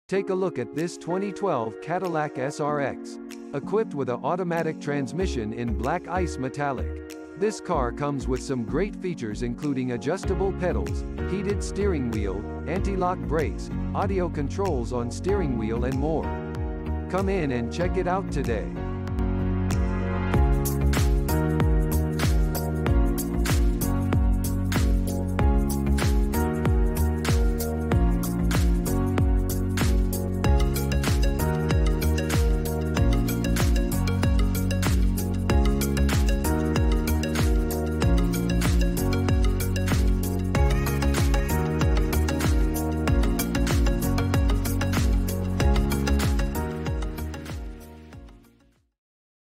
Take a look at this 2012 Cadillac SRX. Equipped with an automatic transmission in black ice metallic. This car comes with some great features including adjustable pedals, heated steering wheel, anti-lock brakes, audio controls on steering wheel and more. Come in and check it out today.